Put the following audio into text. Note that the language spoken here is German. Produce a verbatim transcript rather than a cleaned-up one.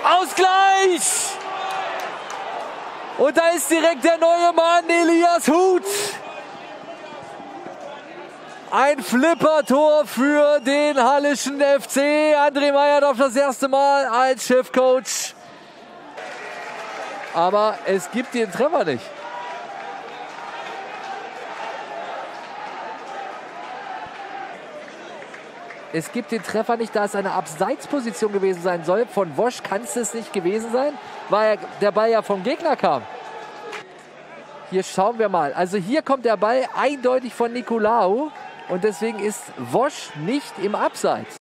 Ausgleich! Und da ist direkt der neue Mann, Elias Huth. Ein Flippertor für den Hallischen F C. André Meyerdorf das erste Mal als Chefcoach. Aber es gibt den Treffer nicht. Es gibt den Treffer nicht, da es eine Abseitsposition gewesen sein soll. Von Wosch kann es nicht gewesen sein, weil der Ball ja vom Gegner kam. Hier schauen wir mal. Also hier kommt der Ball eindeutig von Nicolaou. Und deswegen ist Wosch nicht im Abseits.